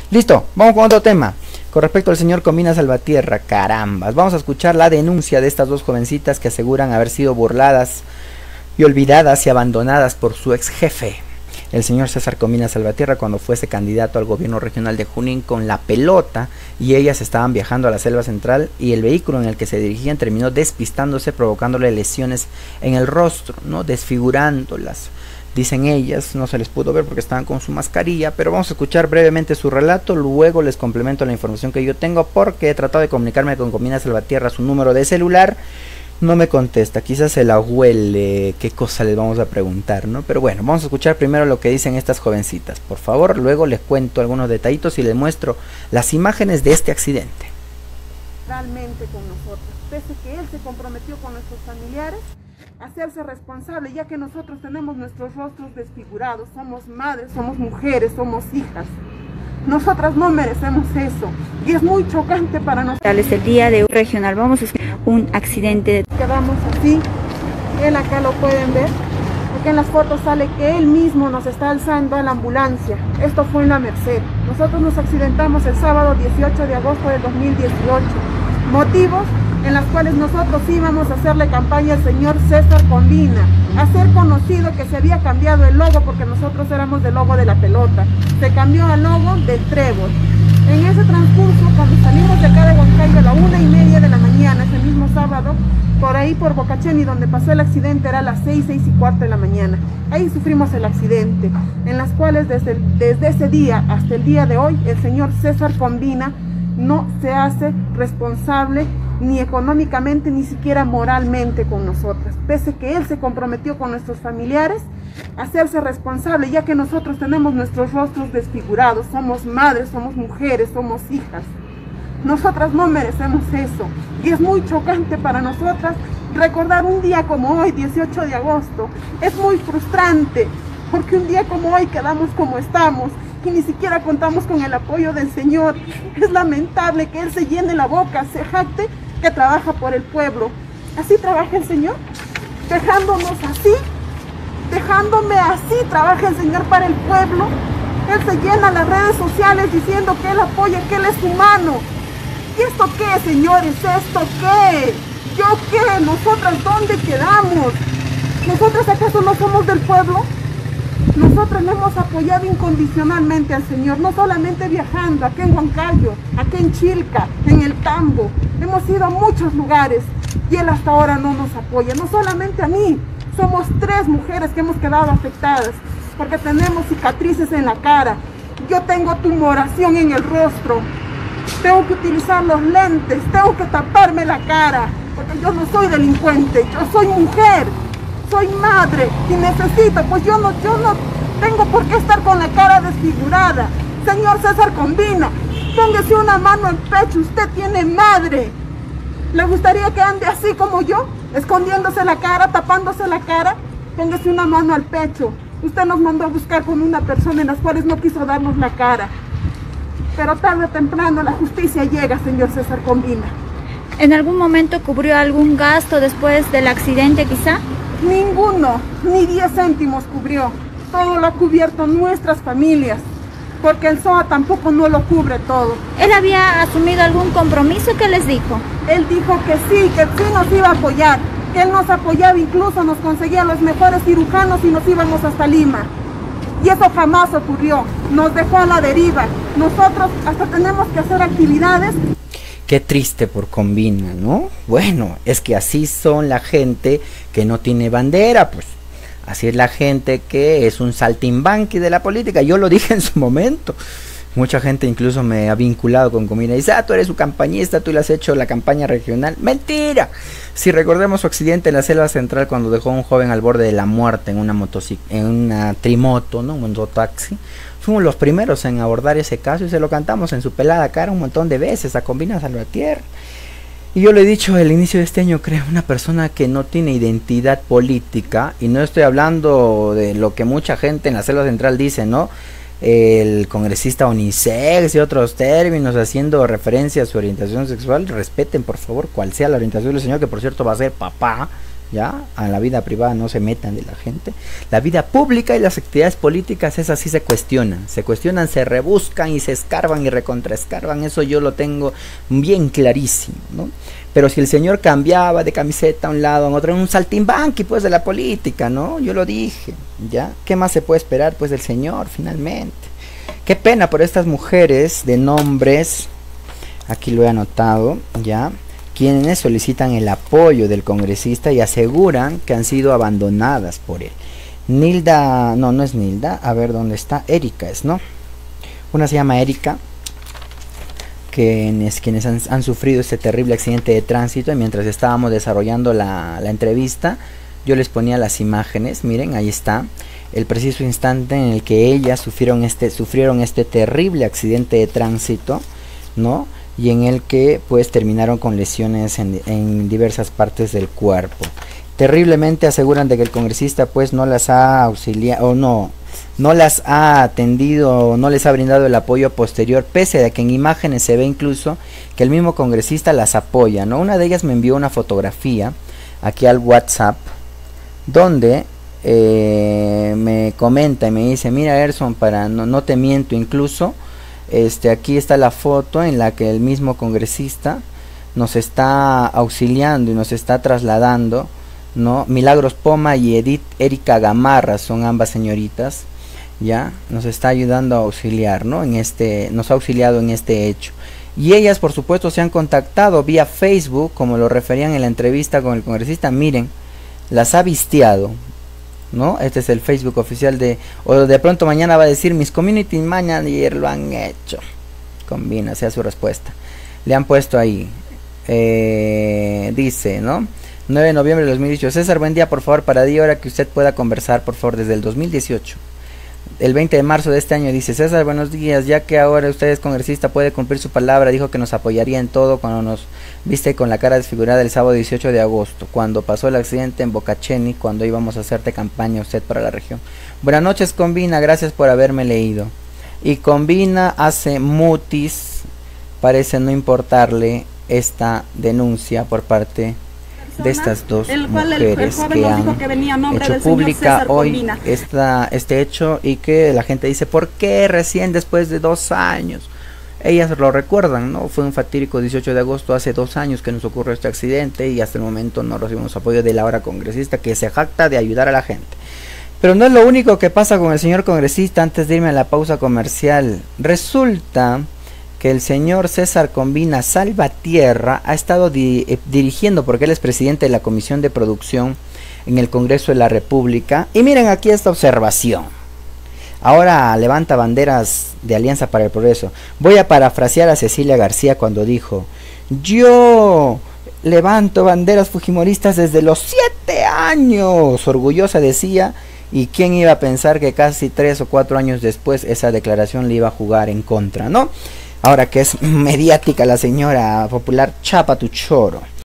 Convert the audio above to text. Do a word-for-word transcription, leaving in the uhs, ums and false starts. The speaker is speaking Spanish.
Listo, vamos con otro tema. Con respecto al señor Combina Salvatierra, carambas, vamos a escuchar la denuncia de estas dos jovencitas que aseguran haber sido burladas y olvidadas y abandonadas por su ex jefe, el señor César Combina Salvatierra, cuando fuese candidato al gobierno regional de Junín con la pelota, y ellas estaban viajando a la selva central y el vehículo en el que se dirigían terminó despistándose, provocándole lesiones en el rostro, ¿no? Desfigurándolas. Dicen ellas, no se les pudo ver porque estaban con su mascarilla, pero vamos a escuchar brevemente su relato, luego les complemento la información que yo tengo porque he tratado de comunicarme con Combina Salvatierra, su número de celular, no me contesta, quizás se la huele, qué cosa les vamos a preguntar, ¿no? Pero bueno, vamos a escuchar primero lo que dicen estas jovencitas, por favor, luego les cuento algunos detallitos y les muestro las imágenes de este accidente. Realmente con nosotros, pese que él se comprometió con nuestros familiares, hacerse responsable, ya que nosotros tenemos nuestros rostros desfigurados, somos madres, somos mujeres, somos hijas. Nosotras no merecemos eso y es muy chocante para nosotros. El día de regional vamos a hacer un accidente. Quedamos así, él acá lo pueden ver, acá en las fotos sale que él mismo nos está alzando a la ambulancia. Esto fue en La Merced. Nosotros nos accidentamos el sábado dieciocho de agosto del dos mil dieciocho. Motivos en las cuales nosotros íbamos a hacerle campaña al señor César Combina, a ser conocido que se había cambiado el logo porque nosotros éramos del logo de la pelota, se cambió al logo del trébol. En ese transcurso, cuando salimos de acá de Huancayo a la una y media de la mañana, ese mismo sábado, por ahí por Bocacheni, donde pasó el accidente, era a las seis, seis y cuarto de la mañana. Ahí sufrimos el accidente, en las cuales desde, desde ese día hasta el día de hoy, el señor César Combina no se hace responsable ni económicamente, ni siquiera moralmente con nosotras, pese que él se comprometió con nuestros familiares a hacerse responsable, ya que nosotros tenemos nuestros rostros desfigurados, somos madres, somos mujeres, somos hijas. Nosotras no merecemos eso, y es muy chocante para nosotras recordar un día como hoy, dieciocho de agosto, es muy frustrante, porque un día como hoy quedamos como estamos, y ni siquiera contamos con el apoyo del Señor. Es lamentable que Él se llene la boca, se jacte que trabaja por el pueblo. Así trabaja el Señor, dejándonos así, dejándome así, trabaja el Señor para el pueblo. Él se llena las redes sociales diciendo que Él apoya, que Él es humano. ¿Y esto qué, señores? ¿Esto qué? ¿Yo qué? ¿Nosotras dónde quedamos? ¿Nosotras acaso no somos del pueblo? Nosotros le hemos apoyado incondicionalmente al Señor, no solamente viajando, aquí en Huancayo, aquí en Chilca, en el Tambo. Hemos ido a muchos lugares y Él hasta ahora no nos apoya, no solamente a mí. Somos tres mujeres que hemos quedado afectadas porque tenemos cicatrices en la cara. Yo tengo tumoración en el rostro, tengo que utilizar los lentes, tengo que taparme la cara, porque yo no soy delincuente, yo soy mujer. Soy madre y necesito, pues yo no, yo no tengo por qué estar con la cara desfigurada. Señor César Combina, póngase una mano al pecho, usted tiene madre. ¿Le gustaría que ande así como yo? Escondiéndose la cara, tapándose la cara. Póngase una mano al pecho. Usted nos mandó a buscar con una persona en las cuales no quiso darnos la cara. Pero tarde o temprano la justicia llega, señor César Combina. ¿En algún momento cubrió algún gasto después del accidente quizá? Ninguno, ni diez céntimos cubrió. Todo lo ha cubierto nuestras familias, porque el S O A tampoco no lo cubre todo. ¿Él había asumido algún compromiso? ¿Qué les dijo? Él dijo que sí, que sí nos iba a apoyar, que él nos apoyaba, incluso nos conseguía los mejores cirujanos y nos íbamos hasta Lima. Y eso jamás ocurrió, nos dejó a la deriva. Nosotros hasta tenemos que hacer actividades. Qué triste por Combina, ¿no? Bueno, es que así son la gente que no tiene bandera, pues. Así es la gente que es un saltimbanqui de la política. Yo lo dije en su momento. Mucha gente incluso me ha vinculado con Combina y dice, ah, tú eres su campañista, tú le has hecho la campaña regional. ¡Mentira! Si recordemos su accidente en la selva central cuando dejó a un joven al borde de la muerte en una motocic en una trimoto, ¿no? Un mototaxi. Fuimos los primeros en abordar ese caso y se lo cantamos en su pelada cara un montón de veces a Combina Salvatierra. Y yo le he dicho al inicio de este año, creo, una persona que no tiene identidad política, y no estoy hablando de lo que mucha gente en la selva central dice, ¿no? El congresista unisex y otros términos haciendo referencia a su orientación sexual. Respeten por favor cual sea la orientación del señor, que por cierto va a ser papá, ya, a la vida privada no se metan de la gente. La vida pública y las actividades políticas, esas sí se cuestionan, se cuestionan, se rebuscan y se escarban y recontraescarban, eso yo lo tengo bien clarísimo, ¿no? Pero si el señor cambiaba de camiseta a un lado, a otro, en un saltimbanqui pues de la política, ¿no? Yo lo dije, ya, ¿qué más se puede esperar pues del señor finalmente? Qué pena por estas mujeres de nombres, aquí lo he anotado, ya, quienes solicitan el apoyo del congresista y aseguran que han sido abandonadas por él. Nilda, no, no es Nilda, a ver dónde está, Erika es, ¿no? Una se llama Erika, quienes, quienes han, han sufrido este terrible accidente de tránsito, y mientras estábamos desarrollando la, la entrevista, yo les ponía las imágenes, miren, ahí está, el preciso instante en el que ellas sufrieron este, sufrieron este terrible accidente de tránsito, ¿no? Y en el que pues terminaron con lesiones en, en diversas partes del cuerpo. Terriblemente aseguran de que el congresista pues no las ha auxiliado o no, no las ha atendido, no les ha brindado el apoyo posterior, pese a que en imágenes se ve incluso que el mismo congresista las apoya, ¿no? Una de ellas me envió una fotografía aquí al WhatsApp, donde eh, me comenta y me dice, mira Erson, para no, no te miento, incluso Este, aquí está la foto en la que el mismo congresista nos está auxiliando y nos está trasladando, ¿no? Milagros Poma y Edith Erika Gamarra son ambas señoritas, ya, nos está ayudando a auxiliar, ¿no? En este, nos ha auxiliado en este hecho. Y ellas, por supuesto, se han contactado vía Facebook, como lo referían en la entrevista con el congresista. Miren, las ha vistiado, ¿no? Este es el Facebook oficial de, o de pronto mañana va a decir, mis community manager lo han hecho. Combina, sea su respuesta. Le han puesto ahí, eh, dice, ¿no? nueve de noviembre de dos mil dieciocho. César, buen día, por favor, para día hora que usted pueda conversar, por favor, desde el dos mil dieciocho. El veinte de marzo de este año dice, César, buenos días, ya que ahora usted es congresista, puede cumplir su palabra, dijo que nos apoyaría en todo cuando nos viste con la cara desfigurada el sábado dieciocho de agosto, cuando pasó el accidente en Bocacheni, cuando íbamos a hacerte campaña usted para la región. Buenas noches, Combina, gracias por haberme leído. Y Combina hace mutis, parece no importarle esta denuncia por parte de estas dos el cual mujeres el, el que han dijo que venía a nombre hecho del señor pública César hoy Combina. esta, este hecho, y que la gente dice, ¿por qué recién después de dos años? Ellas lo recuerdan, ¿no? Fue un fatídico dieciocho de agosto, hace dos años que nos ocurrió este accidente, y hasta el momento no recibimos apoyo de la ahora congresista, que se jacta de ayudar a la gente. Pero no es lo único que pasa con el señor congresista. Antes de irme a la pausa comercial, resulta que el señor César Combina Salvatierra ha estado di eh, dirigiendo, porque él es presidente de la Comisión de Producción en el Congreso de la República. Y miren aquí esta observación. Ahora levanta banderas de Alianza para el Progreso. Voy a parafrasear a Cecilia García cuando dijo, yo levanto banderas fujimoristas desde los siete años. Orgullosa decía, y quién iba a pensar que casi tres o cuatro años después esa declaración le iba a jugar en contra, ¿no? Ahora que es mediática la señora popular, chapa tu choro.